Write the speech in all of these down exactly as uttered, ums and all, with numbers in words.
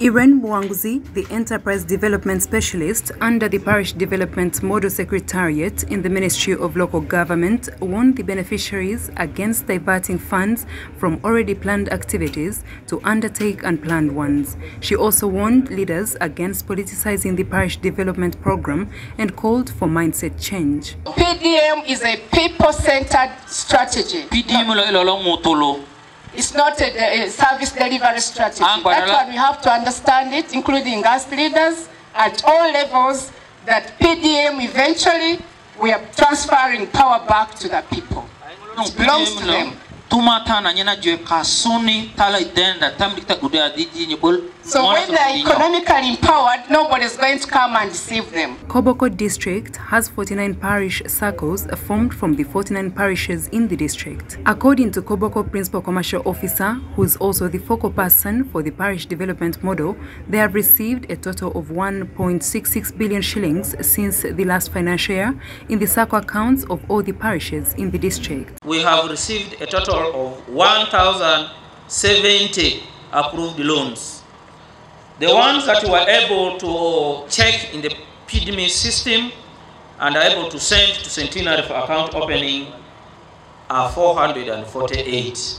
Irene Mwanguzi, the Enterprise Development Specialist under the Parish Development Model Secretariat in the Ministry of Local Government, warned the beneficiaries against diverting funds from already planned activities to undertake unplanned ones. She also warned leaders against politicizing the Parish Development Program and called for mindset change. P D M is a people-centered strategy. It's not a, a service delivery strategy. That's why we have to understand it, including us leaders at all levels, that P D M eventually we are transferring power back to the people. It belongs to them. So when they are economically empowered, nobody is going to come and deceive them. Koboko district has forty-nine parish circles formed from the forty-nine parishes in the district. According to Koboko Principal Commercial Officer, who is also the focal person for the parish development model, they have received a total of one point six six billion shillings since the last financial year in the circle accounts of all the parishes in the district. We have received a total of one thousand seventy approved loans. The ones that were able to check in the P D M I system and are able to send to Centenary for account opening are four hundred forty-eight.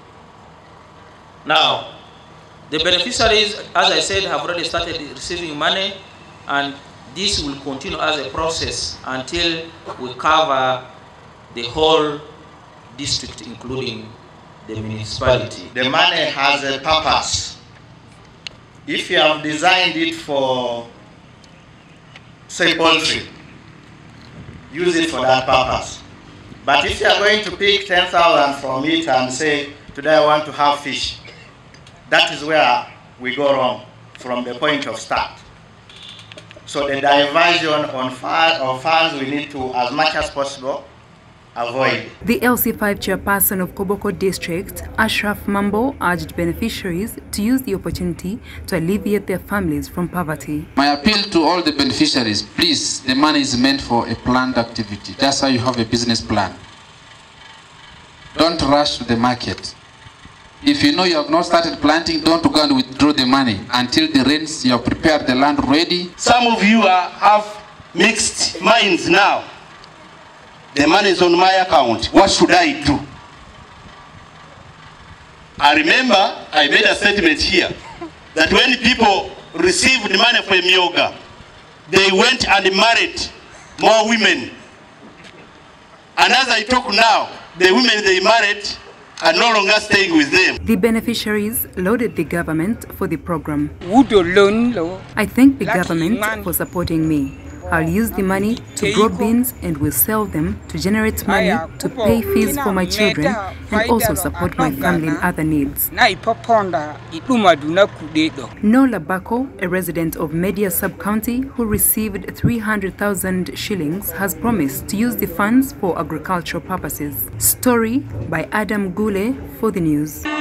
Now, the beneficiaries, as I said, have already started receiving money, and this will continue as a process until we cover the whole district, including the municipality. The money has a purpose. If you have designed it for, say, poultry, use it for that purpose. But if you are going to pick ten thousand from it and say, today I want to have fish, that is where we go wrong from the point of start. So the diversion on funds we need to, as much as possible, avoid. The L C five chairperson of Koboko district, Ashraf Mambo, urged beneficiaries to use the opportunity to alleviate their families from poverty. My appeal to all the beneficiaries, please, the money is meant for a planned activity. That's how you have a business plan. Don't rush to the market. If you know you have not started planting, don't go and withdraw the money until the rains, you have prepared the land ready. Some of you are, have mixed minds now. The money is on my account. What should I do? I remember I made a statement here that when people received money from Yoga, they went and married more women. And as I talk now, the women they married are no longer staying with them. The beneficiaries lauded the government for the program. I thank the government for supporting me. I'll use the money to grow beans and will sell them to generate money to pay fees for my children and also support my family in other needs. Nola Bako, a resident of Media Sub-County who received three hundred thousand shillings, has promised to use the funds for agricultural purposes. Story by Adam Gule for the news.